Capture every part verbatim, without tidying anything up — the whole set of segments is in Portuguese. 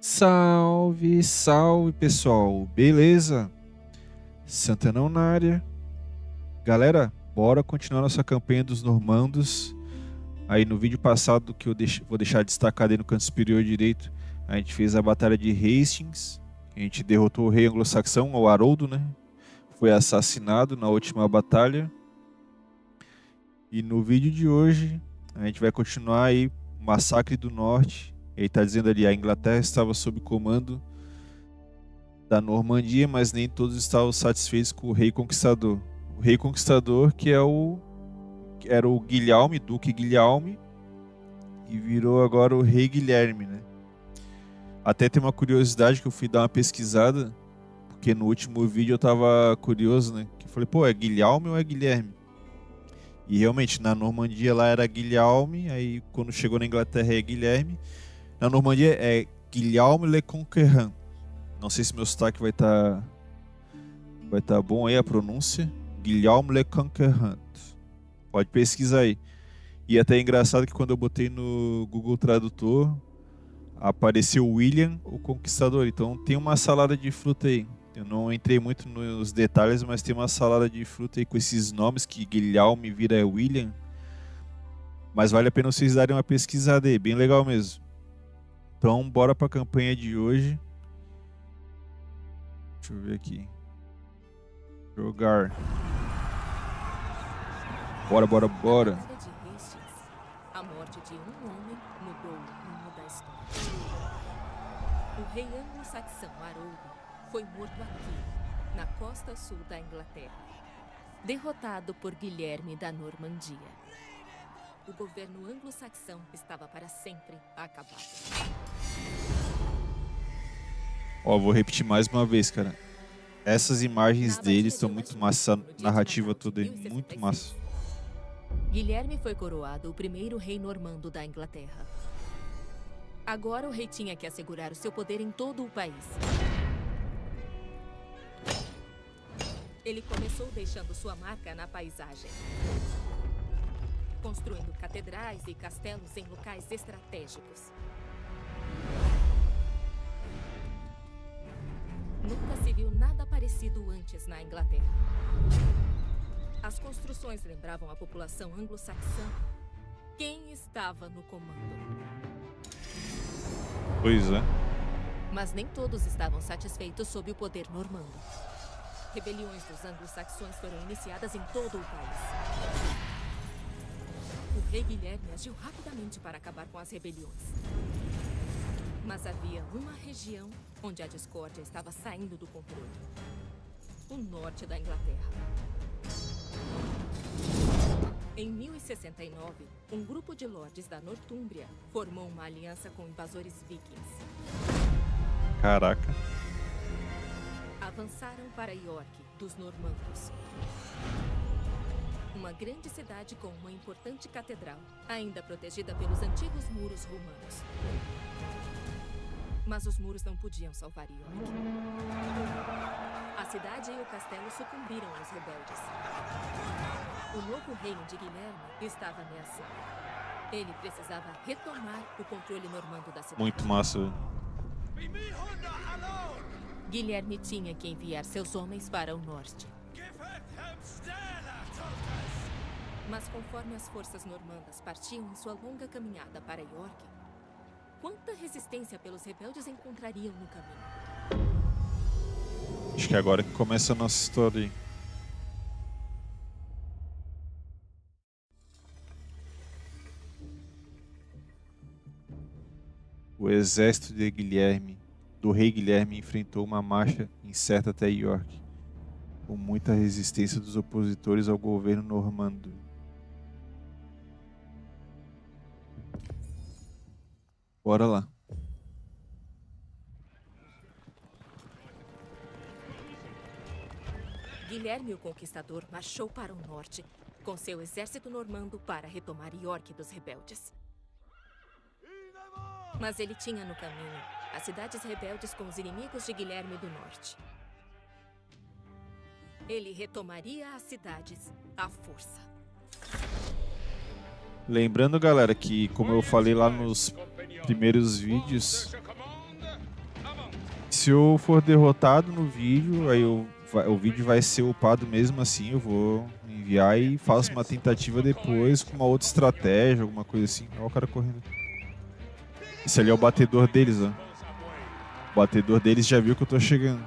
Salve, salve pessoal, beleza? Santanão na área. Galera, bora continuar nossa campanha dos normandos. Aí no vídeo passado, que eu deixo, vou deixar destacado aí no canto superior direito, a gente fez a batalha de Hastings. A gente derrotou o rei anglo-saxão, o Haroldo, né? Foi assassinado na última batalha. E no vídeo de hoje, a gente vai continuar aí o Massacre do Norte. Ele está dizendo ali, a Inglaterra estava sob comando da Normandia, mas nem todos estavam satisfeitos com o rei conquistador. O rei conquistador que é o que era o Guilherme, Duque Guilherme, e virou agora o rei Guilherme, né? Até tem uma curiosidade que eu fui dar uma pesquisada, porque no último vídeo eu tava curioso, né? Que eu falei, pô, é Guilherme ou é Guilherme? E realmente, na Normandia lá era Guilherme, aí quando chegou na Inglaterra é Guilherme. Na Normandia é Guilherme le Conquérant. Não sei se meu sotaque vai estar tá, vai tá bom aí a pronúncia. Guilherme le Conquérant. Pode pesquisar aí. E até é engraçado que quando eu botei no Google Tradutor, apareceu William, o Conquistador. Então tem uma salada de fruta aí. Eu não entrei muito nos detalhes, mas tem uma salada de fruta aí com esses nomes que Guilherme vira William. Mas vale a pena vocês darem uma pesquisada aí, bem legal mesmo. Então, bora para a campanha de hoje. Deixa eu ver aqui. Jogar. Bora, bora, bora. A morte de um homem mudou o rumo da história. O rei anglo-saxão Haroldo foi morto aqui, na costa sul da Inglaterra, derrotado por Guilherme da Normandia. O governo anglo-saxão estava para sempre acabado. Ó, vou repetir mais uma vez, cara. Essas imagens deles estão muito massa, a narrativa toda aí, muito massa. Guilherme foi coroado o primeiro rei normando da Inglaterra. Agora o rei tinha que assegurar o seu poder em todo o país. Ele começou deixando sua marca na paisagem, construindo catedrais e castelos em locais estratégicos. Nunca se viu nada parecido antes na Inglaterra. As construções lembravam a população anglo-saxã. Quem estava no comando? Pois é. Mas nem todos estavam satisfeitos sob o poder normando. Rebeliões dos anglo-saxões foram iniciadas em todo o país. O rei Guilherme agiu rapidamente para acabar com as rebeliões. Mas havia uma região onde a discórdia estava saindo do controle. O norte da Inglaterra. Em mil e sessenta e nove, um grupo de lordes da Nortúmbria formou uma aliança com invasores vikings. Caraca. Avançaram para York, dos normandos. Uma grande cidade com uma importante catedral, ainda protegida pelos antigos muros romanos. Mas os muros não podiam salvar York. A cidade e o castelo sucumbiram aos rebeldes. O novo reino de Guilherme estava ameaçado. Ele precisava retomar o controle normando da cidade. Muito massa. Guilherme tinha que enviar seus homens para o norte. Mas conforme as forças normandas partiam em sua longa caminhada para York, quanta resistência pelos rebeldes encontrariam no caminho? Acho que é agora que começa a nossa história aí. O exército de Guilherme, do rei Guilherme, enfrentou uma marcha incerta até York, com muita resistência dos opositores ao governo normando. Bora lá. Guilherme o Conquistador marchou para o norte, com seu exército normando para retomar York dos rebeldes. Mas ele tinha no caminho as cidades rebeldes com os inimigos de Guilherme do norte. Ele retomaria as cidades à força. Lembrando, galera, que como eu falei lá nos primeiros vídeos, Se eu for derrotado no vídeo, aí eu, vai, o vídeo vai ser upado mesmo assim. Eu vou enviar e faço uma tentativa depois com uma outra estratégia, alguma coisa assim. Olha o cara correndo. Esse ali é o batedor deles, ó. O batedor deles já viu que eu tô chegando.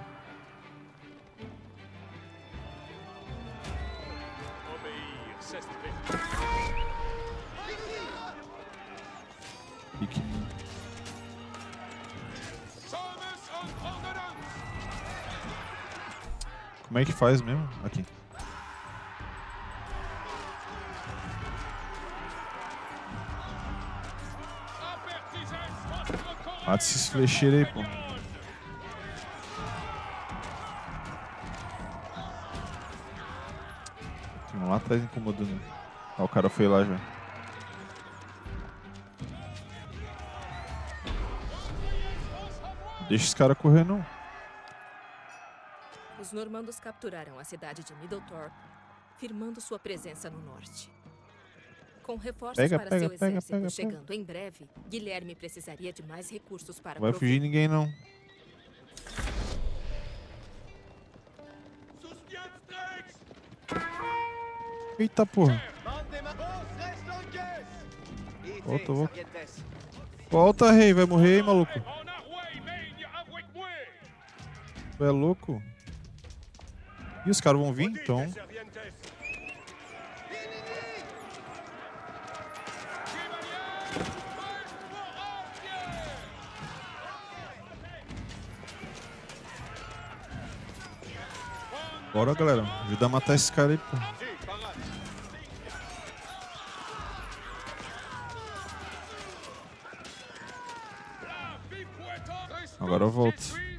Pequenininho. Como é que faz mesmo? Aqui. Mata esses flecheiros aí, pô. Tem um lá atrás incomodando. Ah, o cara foi lá já. Não deixa esse cara correr, não. Os normandos capturaram a cidade de Middletor, firmando sua presença no norte. Com reforços Pega, para pega, seu pega, exército pega, chegando em breve, Guilherme precisaria de mais recursos para Não vai prover. fugir ninguém, não. Eita, porra. Volta, volta. Volta, rei. Vai morrer aí, maluco. Tu é louco? E os caras vão vir, então. Bora, galera. Ajuda a matar esse cara aí, pô. Agora eu volto.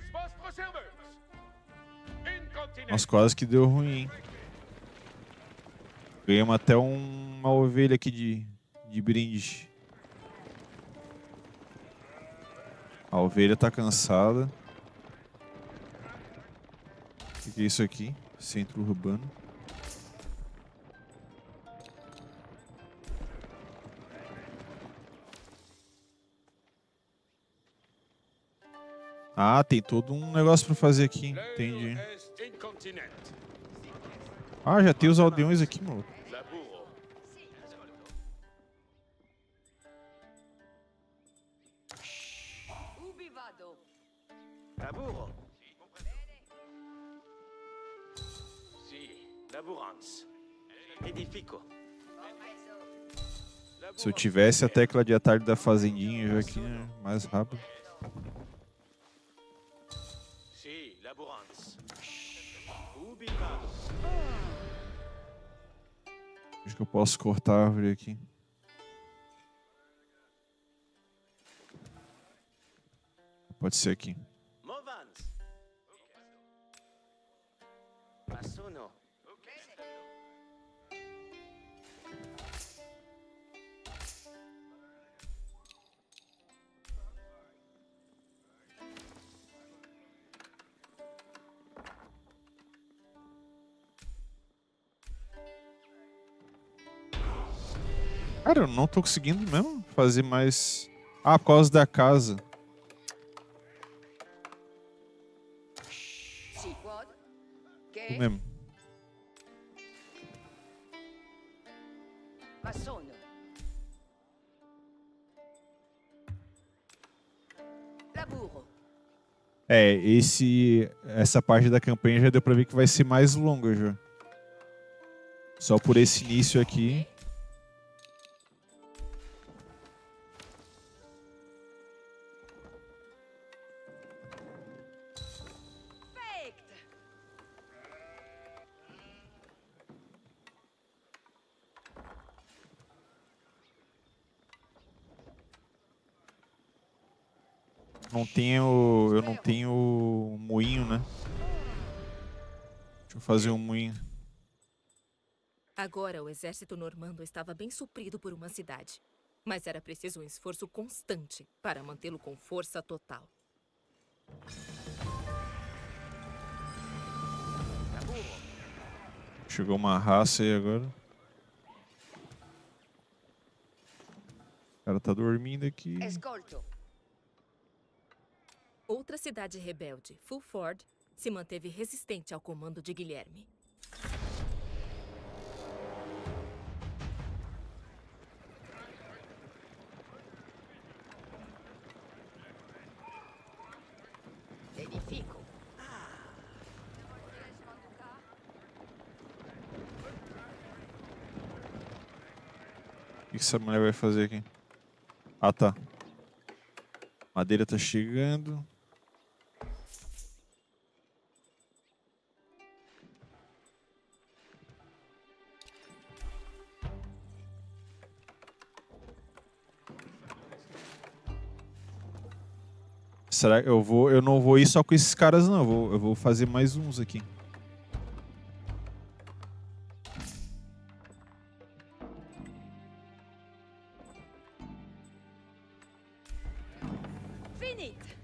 Nossa, quase que deu ruim, hein? Ganhamos até um, uma ovelha aqui de, de brinde. A ovelha tá cansada. O que é isso aqui? Centro urbano. Ah, tem todo um negócio pra fazer aqui. Entendi. Ah, já tem os aldeões aqui, maluco. Se eu tivesse a tecla de atalho da fazendinha já aqui, né? Mais rápido. Acho que eu posso cortar a árvore aqui. Pode ser aqui. Cara, eu não tô conseguindo mesmo fazer mais... Ah, por causa da casa. O mesmo. É, esse, essa parte da campanha já deu pra ver que vai ser mais longa já. Só por esse início aqui. Não tenho, eu não tenho moinho, né? Deixa eu fazer um moinho. Agora o exército normando estava bem suprido por uma cidade. Mas era preciso um esforço constante para mantê-lo com força total. Chegou uma raça aí agora. O cara tá dormindo aqui. Escolto. Outra cidade rebelde, Fulford, se manteve resistente ao comando de Guilherme. Verifico. O que essa mulher vai fazer aqui? Ah, tá. Madeira tá chegando. Será que eu vou? Eu não vou ir só com esses caras, não. Eu vou, eu vou fazer mais uns aqui. Finito.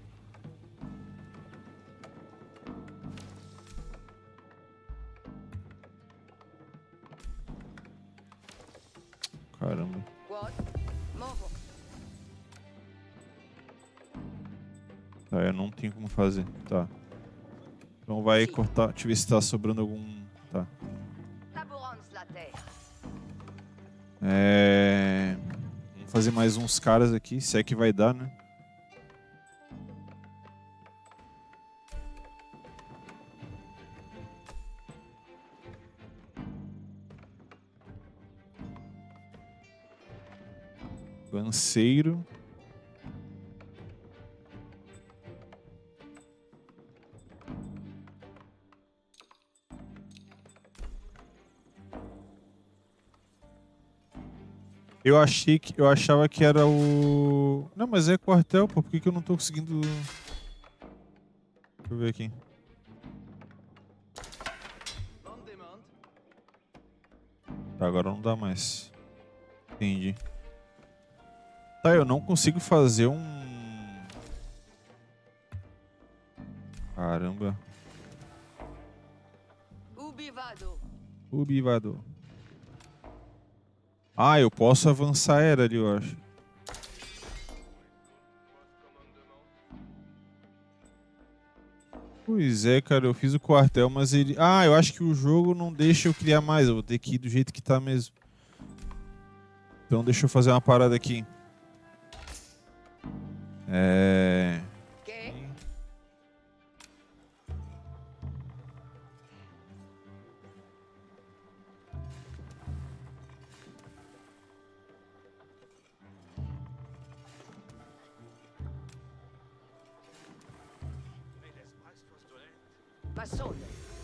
Caramba. What? Morro. Tá, eu não tenho como fazer. Tá. Então vai cortar. Deixa eu ver se tá sobrando algum. Tá. Labourons la terre. É. Vamos fazer mais uns caras aqui. Se é que vai dar, né? Lanceiro. Eu achei que eu achava que era o. Não, mas é quartel, pô. Por que, que eu não tô conseguindo. Deixa eu ver aqui. Tá, agora não dá mais. Entendi. Tá, eu não consigo fazer um. Caramba. Ubivado. Ubivado. Ah, eu posso avançar era ali, eu acho. Pois é, cara, eu fiz o quartel, mas ele... Ah, eu acho que o jogo não deixa eu criar mais, eu vou ter que ir do jeito que tá mesmo. Então deixa eu fazer uma parada aqui. É... Que? Passou.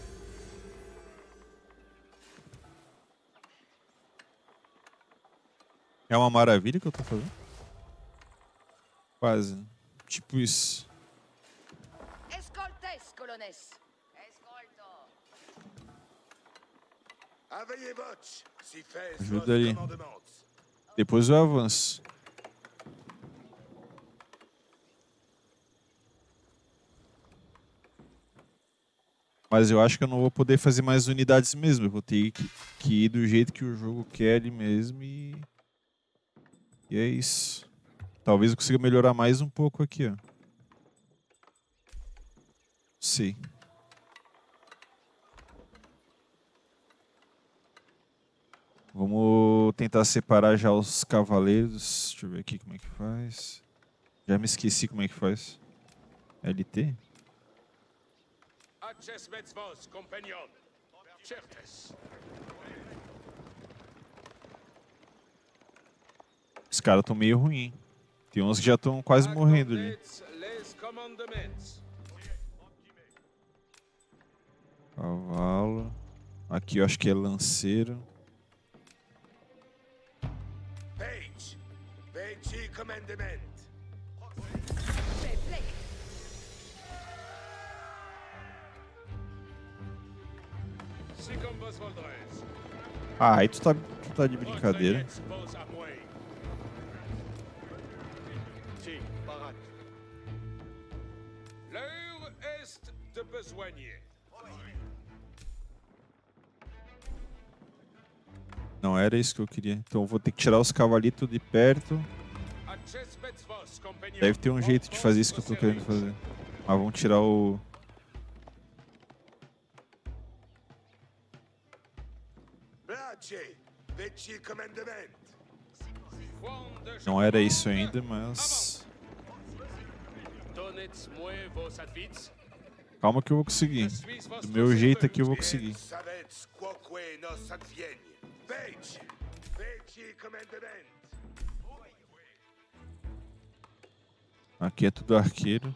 É uma maravilha que eu tô fazendo? Quase. Tipo isso. Escoltes, colones. Escolto. Ajuda ali. Depois eu avanço. Mas eu acho que eu não vou poder fazer mais unidades mesmo. Eu vou ter que, que ir do jeito que o jogo quer ali mesmo e... E é isso. Talvez eu consiga melhorar mais um pouco aqui, ó. Sim. Vamos tentar separar já os cavaleiros. Deixa eu ver aqui como é que faz. Já me esqueci como é que faz. L T? Os caras estão meio ruins. Tem uns que já estão quase morrendo ali. Cavalo. Aqui eu acho que é lanceiro. Page. Page commandement. Ah, aí tu tá, tu tá de brincadeira. Não era isso que eu queria. Então eu vou ter que tirar os cavalitos de perto. Deve ter um jeito de fazer isso que eu tô querendo fazer. Ah, vamos tirar o... Brace, Veci Commandement. Não era isso ainda, mas... Calma que eu vou conseguir. Do meu jeito aqui eu vou conseguir. Savets quoque nos adviene. Page, Veci Commandement. Aqui é tudo arqueiro.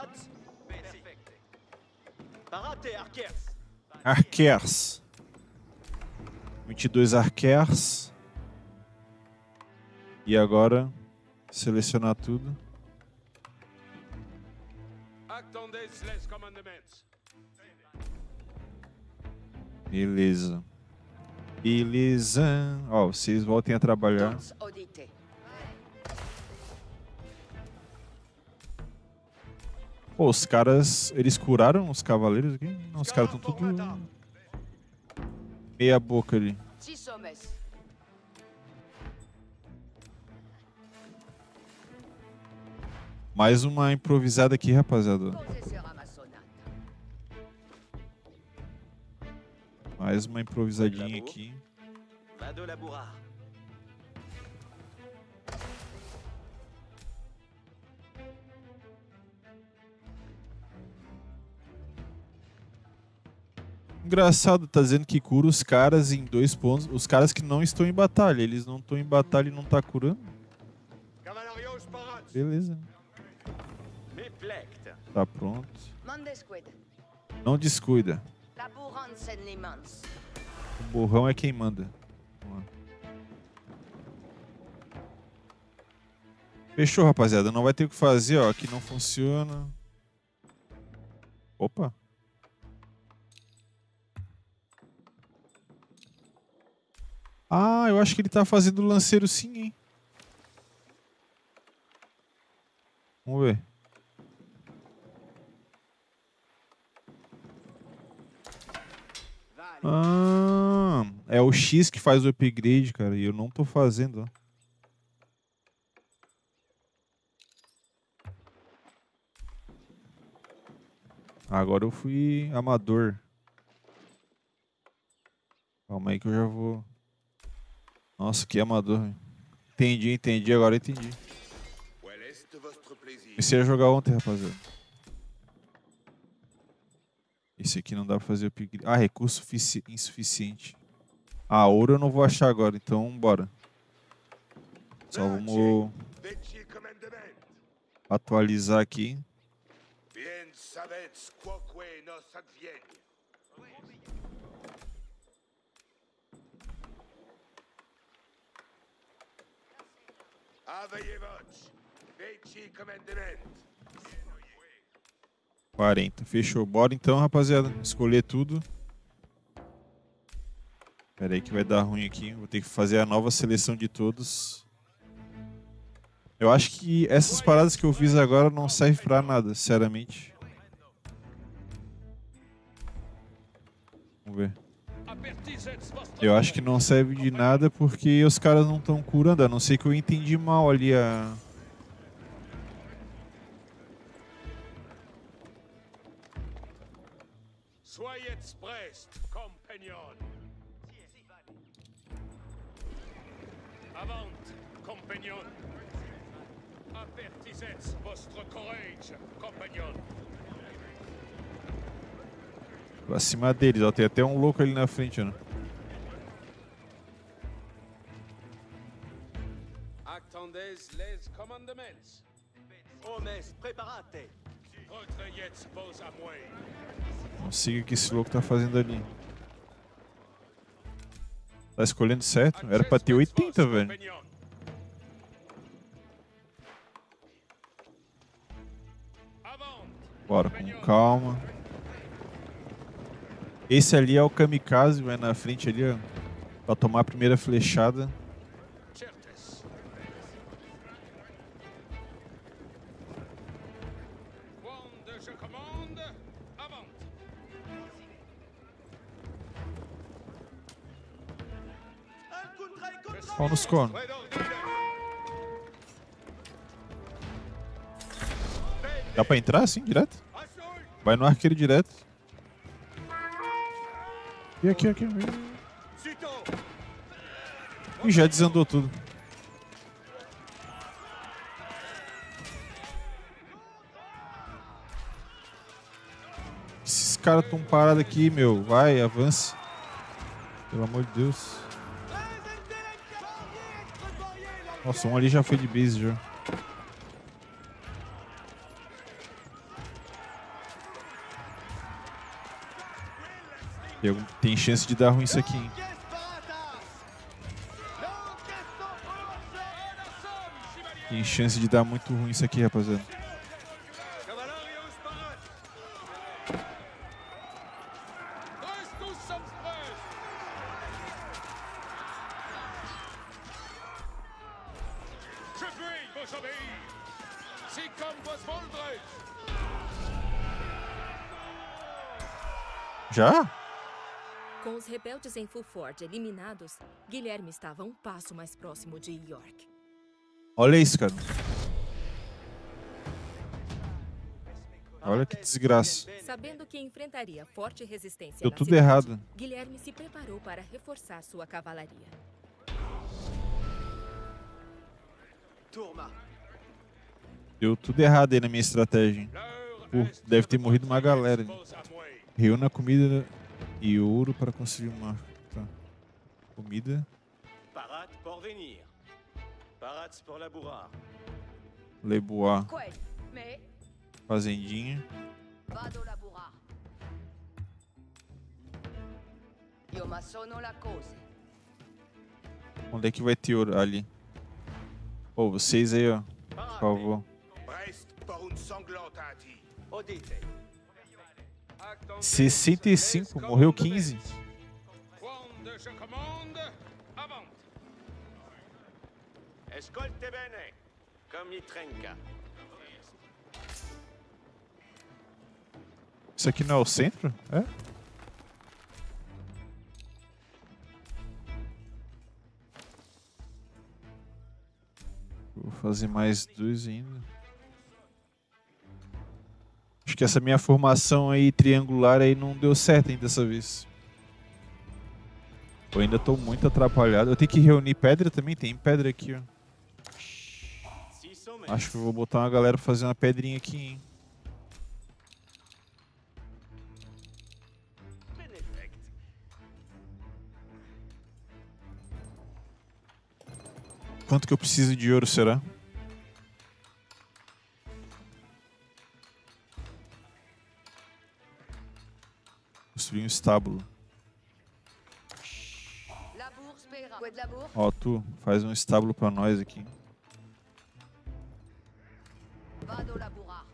Arqueiros. vinte e dois arqueiros. E agora, selecionar tudo. Beleza. Beleza. Ó, vocês voltem a trabalhar. Tous audite. Pô, os caras, eles curaram os cavaleiros aqui? Não, os caras estão tudo meia boca ali. Six hommes. Mais uma improvisada aqui, rapaziada. Possesseur Amazonate. Mais uma improvisadinha aqui. Va de labourar. Engraçado, tá dizendo que cura os caras em dois pontos. Os caras que não estão em batalha. Eles não estão em batalha e não tá curando. Cavalarios Parats. Beleza. Me plecte. Tá pronto. Mondesquid. Não descuida. Labourant sen limans. O borrão é quem manda. Vamos lá. Fechou, rapaziada. Não vai ter o que fazer, ó. Aqui não funciona. Opa. Ah, eu acho que ele tá fazendo lanceiro sim, hein? Vamos ver. Ah, é o X que faz o upgrade, cara. E eu não tô fazendo, ó. Agora eu fui amador. Calma aí que eu já vou... Nossa, que amador. Véio. Entendi, entendi. Agora entendi. Quel est votre plaisir? Comecei a jogar ontem, rapaziada. Esse aqui não dá pra fazer upgrade. Ah, recurso insuficiente. Ah, ouro eu não vou achar agora, então bora. Só vamos Veci Commandement. atualizar aqui. Bien savets quoque nos adviene. Aveillez-vous. Veci Commandement. quarenta. Fechou. Bora então, rapaziada. Escolher tudo. Pera aí que vai dar ruim aqui. Vou ter que fazer a nova seleção de todos. Eu acho que essas paradas que eu fiz agora não servem pra nada, sinceramente. Vamos ver. Eu acho que não serve de nada porque os caras não estão curando. A não ser que eu entendi mal ali a... Soyez prest, compagnon. Avant, compagnon. Avertissez votre courage, compagnon. Pra cima deles, ó. Tem até um louco ali na frente, ó. Attendez les commandements. Hommes, preparate. Retrayez vos amours. Não siga o que esse louco tá fazendo ali. Tá escolhendo certo? Era pra ter oitenta, velho. Bora, com calma. Esse ali é o kamikaze, vai na frente ali, ó. Pra tomar a primeira flechada. Pau nos conos. Dá pra entrar assim, direto? Vai no arqueiro direto. E aqui, aqui. E já desandou tudo. Esses caras tão parados aqui, meu. Vai, avance. Pelo amor de Deus. Nossa, um ali já foi de base já. Tem chance de dar ruim isso aqui, hein? Tem chance de dar muito ruim isso aqui, rapaziada. Já? Com os rebeldes em Fulford eliminados, Guilherme estava um passo mais próximo de York. Olha isso, cara. Olha que desgraça. Sabendo que enfrentaria forte resistência Deu na tudo cidade, errado. Guilherme se preparou para reforçar sua cavalaria. Deu tudo errado aí na minha estratégia. Pô, deve ter morrido uma galera. Reúna comida e ouro para construir uma... Tá. Comida. Parat pour venir. Parats pour labourar. Lebois. Quaid, mais Fazendinha. vado laburar. Io ma sono la cose. Onde é que vai ter ouro? Ali. Pô, vocês aí, ó. Por favor. Brest pour une sanglante Indie. Audite. sessenta e cinco. Morreu quinze. Quando je commande, avant. Escolte bene. Comme Itrenka. Isso aqui não é o centro? É? Vou fazer mais dois ainda. Acho que essa minha formação aí triangular aí não deu certo ainda dessa vez. Eu ainda tô muito atrapalhado. Eu tenho que reunir pedra também? Tem pedra aqui, ó. Acho que eu vou botar uma galera pra fazer uma pedrinha aqui, hein. Quanto que eu preciso de ouro, será? Construir um estábulo. Labour spera. Quaid labour? Ó, tu, faz um estábulo pra nós aqui. Vado laburar.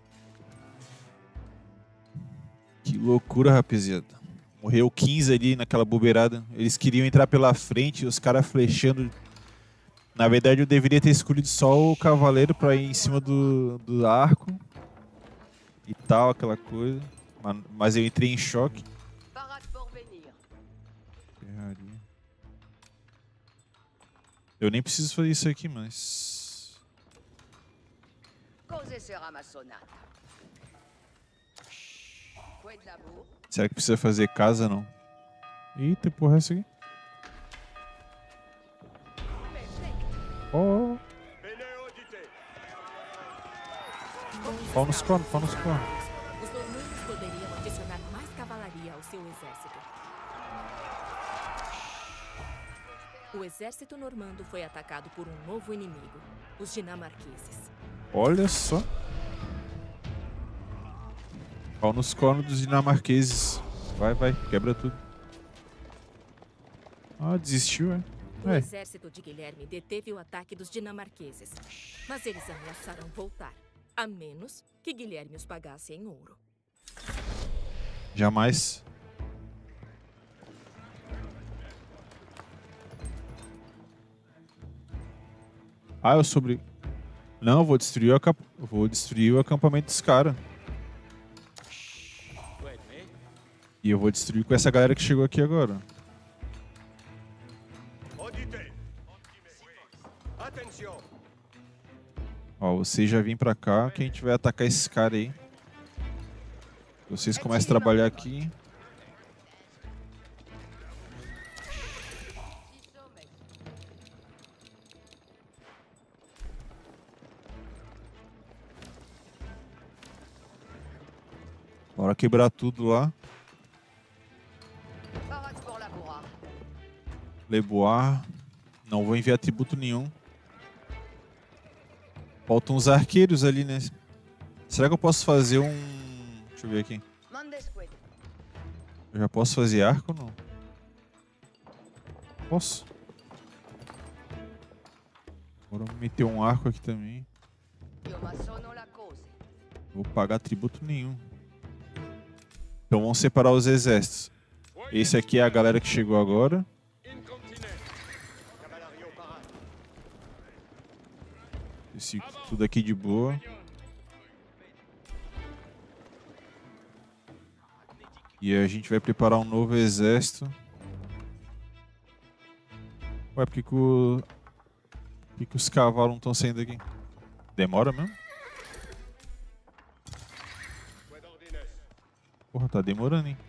Que loucura, rapaziada. Morreu quinze ali naquela bobeirada. Eles queriam entrar pela frente, os caras flechando. Na verdade, eu deveria ter escolhido só o cavaleiro pra ir em cima do, do arco. E tal, aquela coisa. Mas, mas eu entrei em choque. Parat pour venir. Ferraria. Eu nem preciso fazer isso aqui, mas... Cose sera ma sonata. Quaid labour? Será que precisa fazer casa, não? Eita, porra, é essa aqui? Oh, pau nos cornos, pau nos cornos. Os normandos poderiam adicionar mais cavalaria ao seu exército. O exército normando foi atacado por um novo inimigo, os dinamarqueses. Olha só. Pau nos cornos dos dinamarqueses. Vai, vai, quebra tudo. Ah, desistiu, é? O É. exército de Guilherme deteve o ataque dos dinamarqueses, mas eles ameaçaram voltar, a menos que Guilherme os pagasse em ouro. Jamais. Ah, eu sobre... Não, eu vou destruir o, acamp... vou destruir o acampamento dos caras. E eu vou destruir com essa galera que chegou aqui agora. Audite. Attention. Ó, vocês já vêm pra cá que a gente vai atacar esse cara aí. Vocês começam a trabalhar aqui. Bora quebrar tudo lá. Parade pour Labourard. Leboar. Não vou enviar tributo nenhum. Faltam uns arqueiros ali, né? Será que eu posso fazer um... Deixa eu ver aqui. Mandesquid. Eu já posso fazer arco ou não? Posso. Bora meter um arco aqui também. Io ma sono la cose. Não vou pagar tributo nenhum. Então vamos separar os exércitos. Esse aqui é a galera que chegou agora. Esse tudo aqui de boa. E a gente vai preparar um novo exército. Ué, por que, que, o... por que, que os cavalos não estão saindo aqui? Demora mesmo? Porra, tá demorando, hein?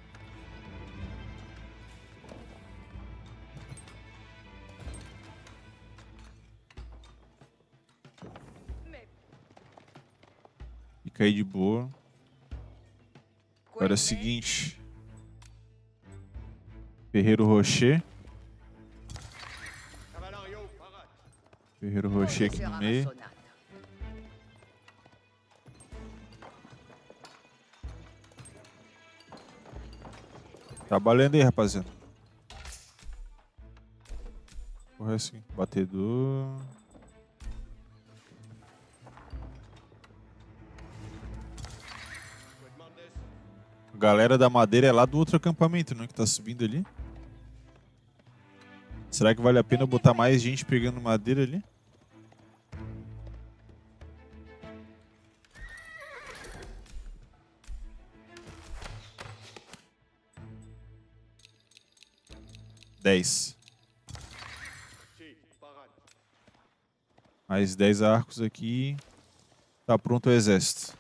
Fica aí de boa. Agora é o seguinte. Ferreiro Rocher. Ferreiro Rocher aqui no meio. Trabalhando aí, rapaziada. Porra, assim. Batedor. A galera da madeira é lá do outro acampamento, não é? Que tá subindo ali. Será que vale a pena botar mais gente pegando madeira ali? Dez. Mais dez arcos aqui. Tá pronto o exército.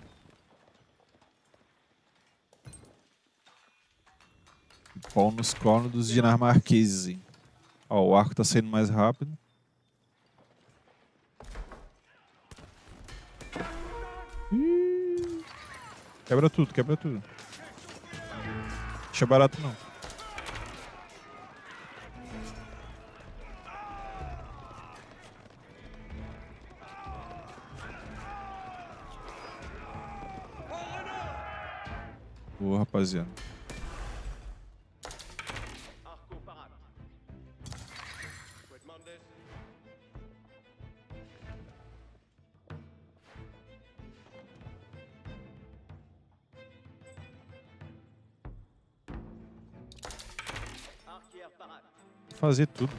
Pau nos cornos dos dinamarqueses, hein? Ó, o arco tá saindo mais rápido. Ih, quebra tudo, quebra tudo. Deixa barato não. Boa, rapaziada. Fazer tudo.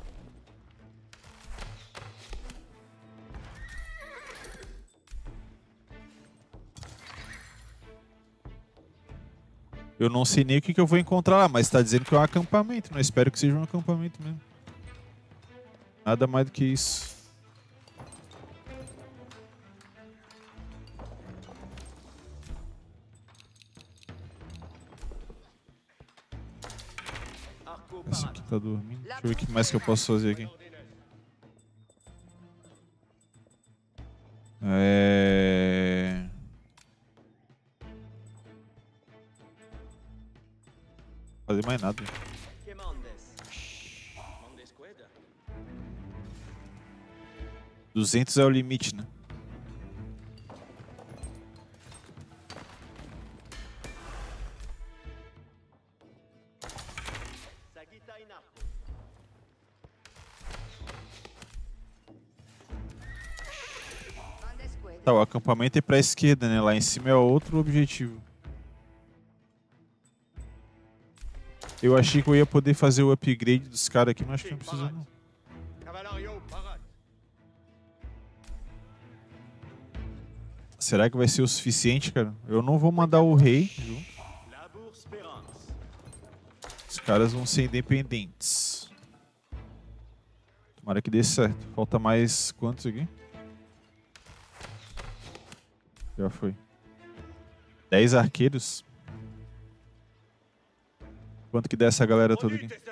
Eu não sei nem o que, que eu vou encontrar lá, mas tá dizendo que é um acampamento, né? Espero que seja um acampamento mesmo. Nada mais do que isso. Esse aqui tá dormindo. Deixa eu ver o que mais que eu posso fazer aqui. É... Fazer mais nada. duzentos é o limite, né? Tá, o acampamento é pra esquerda, né? Lá em cima é outro objetivo. Eu achei que eu ia poder fazer o upgrade dos caras aqui, mas acho que não precisa não. Será que vai ser o suficiente, cara? Eu não vou mandar o rei junto. Os caras vão ser independentes. Tomara que dê certo. Falta mais quantos aqui? Já foi. dez arqueiros. Quanto que der essa galera toda aqui? Tá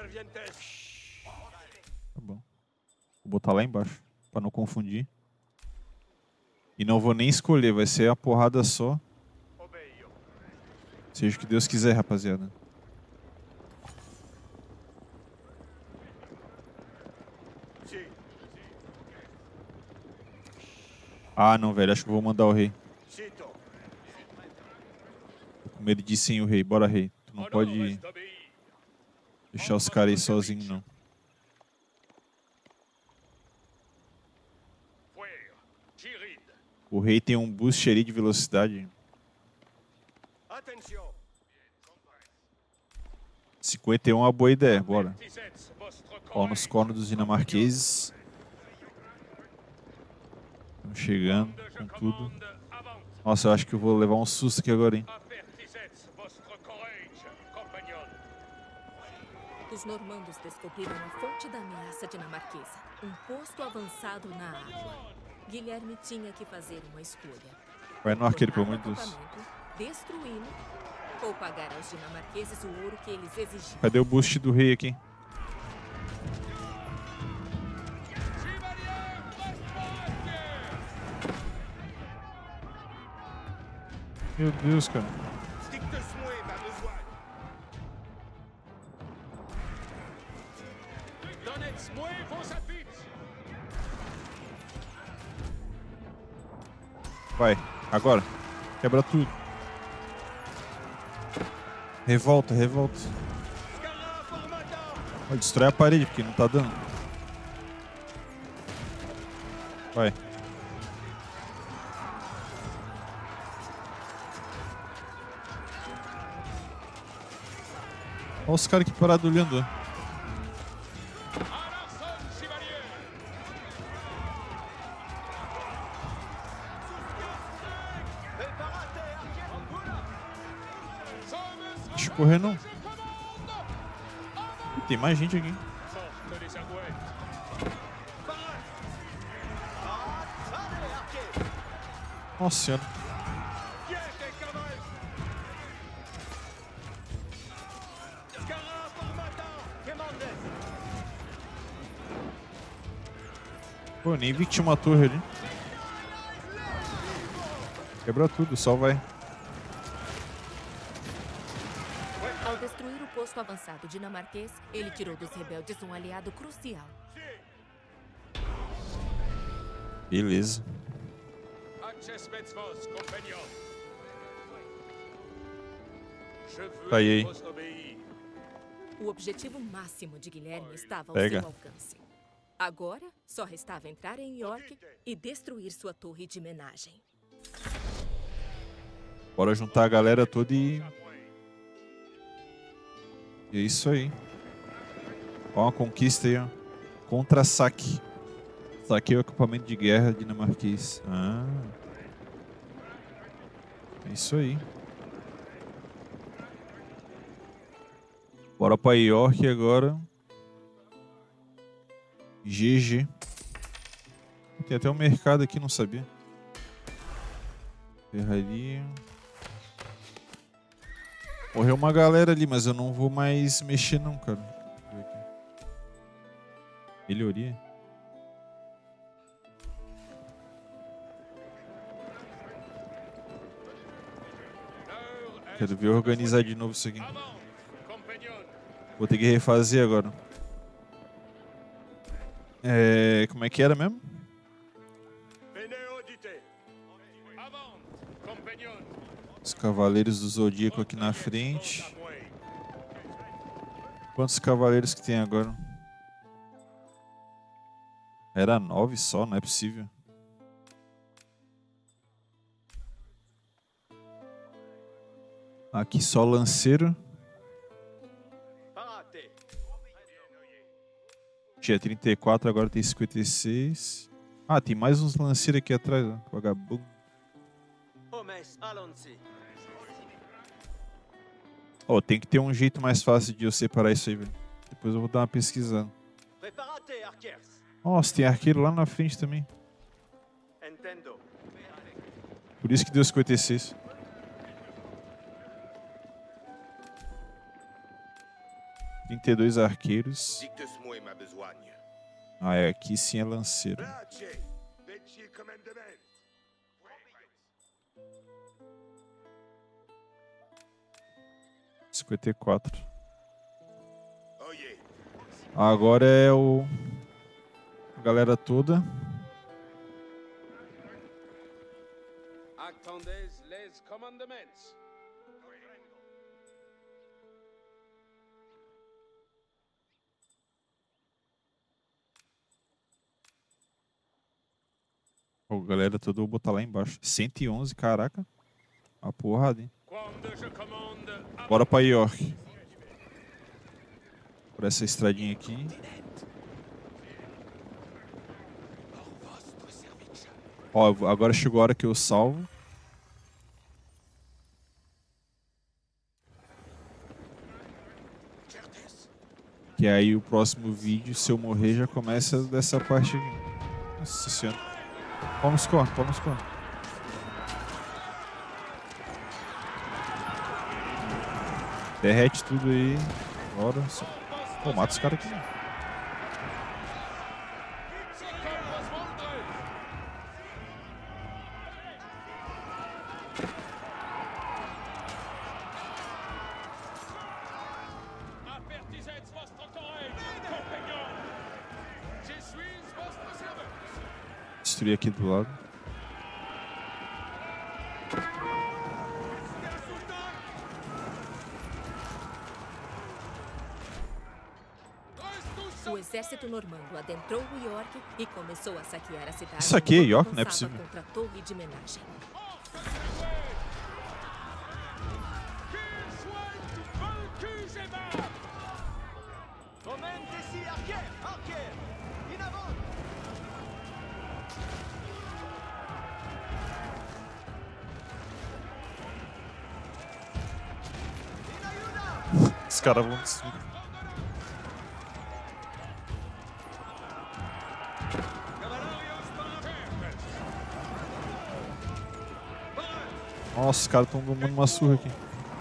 bom. Vou botar lá embaixo, pra não confundir. E não vou nem escolher, vai ser a porrada só. Seja o que Deus quiser, rapaziada. Ah, não, velho. Acho que eu vou mandar o rei. Tô com medo de ir sem o rei. Bora, rei. Tu não pode deixar os caras aí sozinhos, não. O rei tem um boost ali de velocidade. cinquenta e um é uma boa ideia. Bora. Ó, nos cornos dos dinamarqueses. Estamos chegando com tudo. Nossa, eu acho que eu vou levar um susto aqui agora, hein? Os normandos descobriram a fonte da ameaça dinamarquesa. Um posto avançado na água. Guilherme tinha que fazer uma escolha. Vai no arqueiro, pelo amor de Tornar o Deus. acampamento, destruí-lo, ou pagar aos dinamarqueses o ouro que eles exigiam. Cadê o boost do rei aqui? Meu Deus, cara. Vai, agora. Quebra tudo. Revolta, revolta. Vai, destrói a parede, porque não tá dando. Vai. Olha os caras que pararam olhando. Deixa eu correr, não. Ih, tem mais gente aqui. Nossa senhora. Pô, nem vi que tinha uma torre ali. Quebra tudo, só vai. Ao destruir o posto avançado dinamarquês, ele tirou dos rebeldes um aliado crucial. Beleza. Tá aí, aí. O objetivo máximo de Guilherme estava ao Pega. seu alcance. Agora, só restava entrar em York e destruir sua torre de homenagem. Bora juntar a galera toda e... E é isso aí. Ó, uma conquista aí, ó. Contra-saque. Saquei o equipamento de guerra dinamarquês. Ah. É isso aí. Bora pra York agora. G G. Tem até um mercado aqui, não sabia. Ferraria. Morreu uma galera ali, mas eu não vou mais mexer não, cara. Deixa eu ver aqui. Melhoria. Quero ver organizar de novo isso aqui. Vou ter que refazer agora. É, como é que era mesmo? Os cavaleiros do Zodíaco aqui na frente. Quantos cavaleiros que tem agora? Era nove só, não é possível. Aqui só lanceiro. Tinha trinta e quatro, agora tem cinquenta e seis. Ah, tem mais uns lanceiros aqui atrás, ó. Vagabundo. Ó, oh, tem que ter um jeito mais fácil de eu separar isso aí, velho. Depois eu vou dar uma pesquisada. Nossa, tem arqueiro lá na frente também. Por isso que deu cinquenta e seis. trinta e dois arqueiros. Dicte-moi ma besogne. Ah, é, aqui sim é lanceiro. Brace, veci commandement. cinquenta e quatro. Oye, Agora é o... a galera toda. attendez les commandements. Ó, galera toda, eu vou botar lá embaixo. cento e onze, caraca. Uma porrada, hein? Quando je commande, avant. Bora pra York. Por essa estradinha aqui. Ó, agora chegou a hora que eu salvo. Que aí o próximo vídeo, se eu morrer, já começa dessa parte aqui. Nossa senhora. Pau nos cornos, pau nos cornos. Derrete tudo aí. Bora. Pô, mata os caras aqui. Avertisez votre oreille, compagnon. Je suis votre servant. Destruir aqui do lado. O exército normando adentrou York e começou a saquear a cidade. Isso aqui é enquanto York? Não é avançava possível. contra a torre de homenagem. Qu'ils soient vaincus et morts. Moment ici, arquer, arquer. In avant. Os caras vão destruir. Nossa, os caras estão tomando uma surra aqui.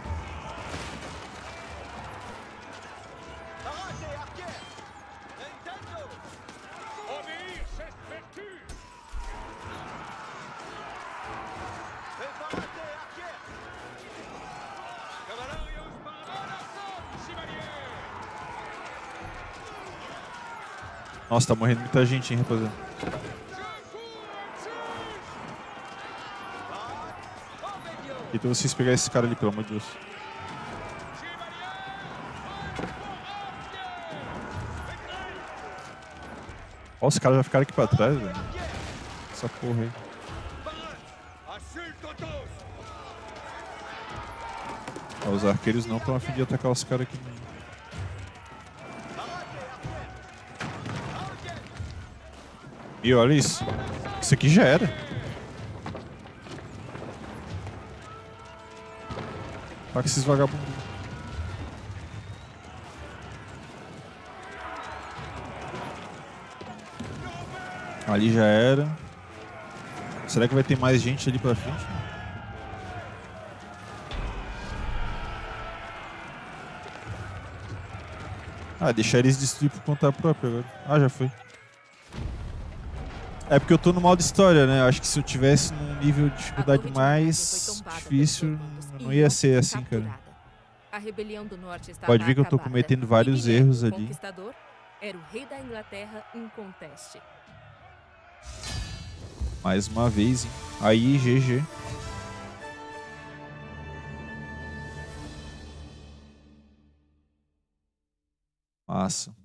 Arrêtez, arquer. Nintendo. Obéir, c'est vertu. Préparate, arquer. Cavalarios para chevalier. Nossa, tá morrendo muita gente, hein, rapaziada. Então vocês pegar esse cara ali, pelo amor de Deus. Ó, os caras já ficaram aqui pra trás, velho. Essa porra aí. Ó, os arqueiros não estão a fim de atacar os caras aqui. E olha isso. Isso aqui já era. Tá com esses vagabundos. Ali já era. Será que vai ter mais gente ali pra frente? Ah, deixar eles destruir por conta própria agora. Ah, já foi. É porque eu tô no modo história, né? Acho que se eu tivesse num nível de dificuldade mais difícil, não ia ser assim, cara. A rebelião do norte estava Pode ver que eu tô acabada. cometendo vários E Guilherme, erros o ali. Conquistador era o rei da Inglaterra inconteste. Mais uma vez, hein? Aí, G G. Massa.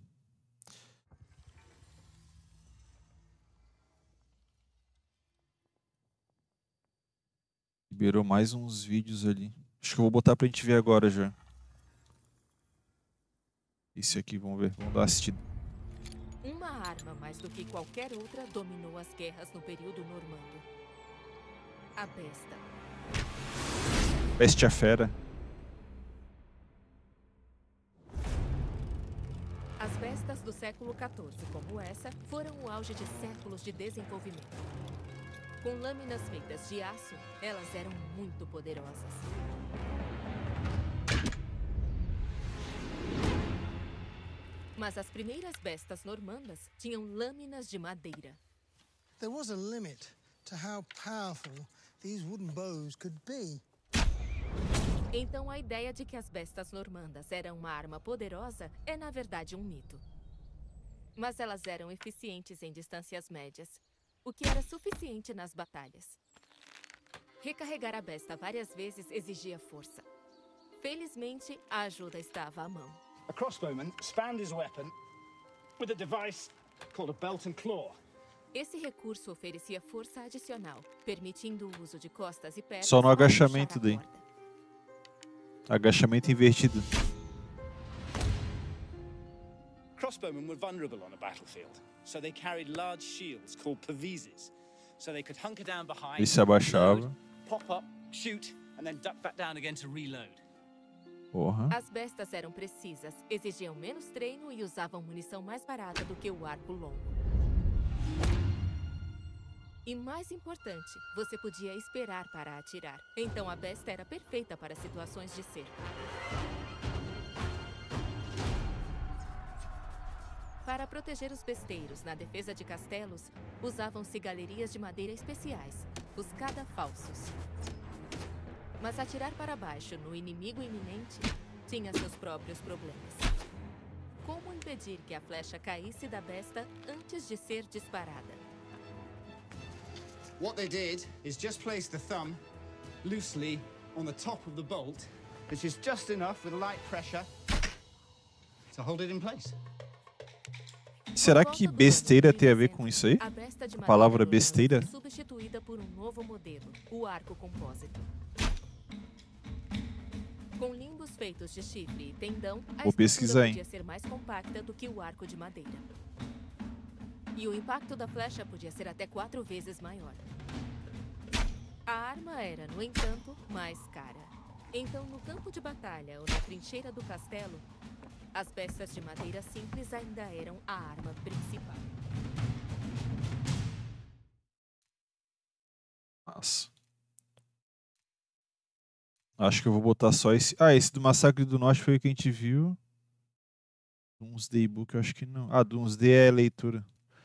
Liberou mais uns vídeos ali. Acho que eu vou botar pra gente ver agora já. Esse aqui, vamos ver. Vamos dar uma assistida. Uma arma mais do que qualquer outra dominou as guerras no período normando. A besta. Bestia Fera. As bestas do século quatorze, como essa, foram o auge de séculos de desenvolvimento. Com lâminas feitas de aço, elas eram muito poderosas. Mas as primeiras bestas normandas tinham lâminas de madeira. There was a limit to how powerful these wooden bows could be. Então a ideia de que as bestas normandas eram uma arma poderosa é na verdade um mito. Mas elas eram eficientes em distâncias médias, o que era suficiente nas batalhas. Recarregar a besta várias vezes exigia força. Felizmente, a ajuda estava à mão. A crossbowman spanned his weapon with a device called a belt and claw. Esse recurso oferecia força adicional, permitindo o uso de costas e pernas. Só no para agachamento puxar a daí. corda. Agachamento invertido. Crossbowmen were vulnerable on a battlefield, so they carried large shields called pavises, so they could hunker down behind, Ele se abaixava. load, pop up, shoot, and then duck back down again to reload. Porra. As bestas eram precisas, exigiam menos treino e usavam munição mais barata do que o arco longo. E mais importante, você podia esperar para atirar. Então a besta era perfeita para situações de cerco. Para proteger os besteiros na defesa de castelos, usavam-se galerias de madeira especiais, os cadafalsos. Mas atirar para baixo no inimigo iminente tinha seus próprios problemas. Como impedir que a flecha caísse da besta antes de ser disparada? What they did is just place the thumb loosely on the top of the bolt, which is just enough with light pressure to hold it in place. Será que besteira tem a ver com isso aí? A besta de A palavra madeira besteira? foi substituída por um novo modelo, o arco compósito. Com limbos feitos de chifre e tendão, a Vou pesquisar, estrutura hein? podia ser mais compacta do que o arco de madeira. E o impacto da flecha podia ser até quatro vezes maior. A arma era, no entanto, mais cara. Então, no campo de batalha ou na trincheira do castelo, as bestas de madeira simples ainda eram a arma principal. Nossa. Acho que eu vou botar só esse. Ah, esse do Massacre do Norte foi o que a gente viu. Doomsday Book, eu acho que não. Ah, Doomsday é leitura.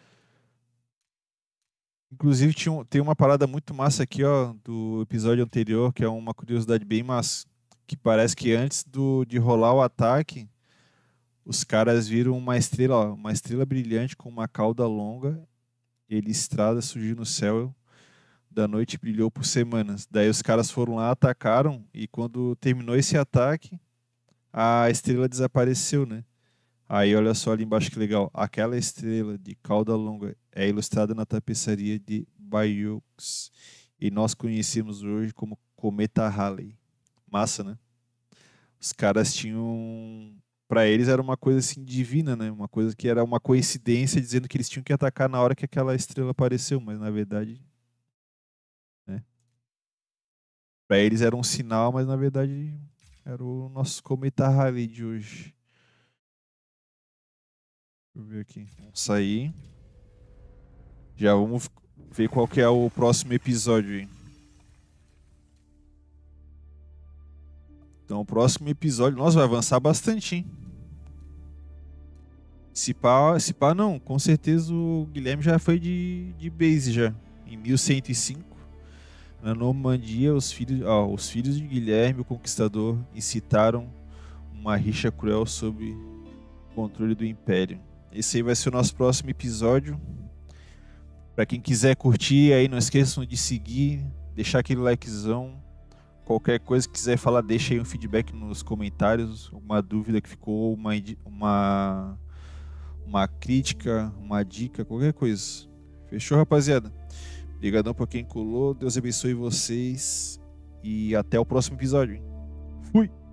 Inclusive tinha um, tem uma parada muito massa aqui, ó, do episódio anterior, que é uma curiosidade bem massa. Que parece que antes do, de rolar o ataque, os caras viram uma estrela, ó, uma estrela brilhante com uma cauda longa e listrada surgiu no céu da noite e brilhou por semanas. Daí os caras foram lá, atacaram e quando terminou esse ataque, a estrela desapareceu, né? Aí olha só ali embaixo que legal. Aquela estrela de cauda longa é ilustrada na tapeçaria de Bayeux e nós conhecemos hoje como Cometa Halley. Massa, né? Os caras tinham... Pra eles era uma coisa assim divina, né? Uma coisa que era uma coincidência dizendo que eles tinham que atacar na hora que aquela estrela apareceu, mas na verdade... Né? Pra eles era um sinal, mas na verdade era o nosso Cometa Halley de hoje. Deixa eu ver aqui. Vamos sair. Já vamos ver qual que é o próximo episódio aí. Então o próximo episódio... Nossa, vai avançar bastante, hein? Se pá, se pá não. Com certeza o Guilherme já foi de, de base já. Em mil cento e cinco. Na Normandia, os filhos, ó, os filhos de Guilherme, o Conquistador, incitaram uma rixa cruel sob o controle do Império. Esse aí vai ser o nosso próximo episódio. Para quem quiser curtir, aí não esqueçam de seguir, deixar aquele likezão. Qualquer coisa que quiser falar, deixa aí um feedback nos comentários. Alguma dúvida que ficou, uma, uma, uma crítica, uma dica, qualquer coisa. Fechou, rapaziada? Obrigadão por quem colou. Deus abençoe vocês. E até o próximo episódio, hein? Fui!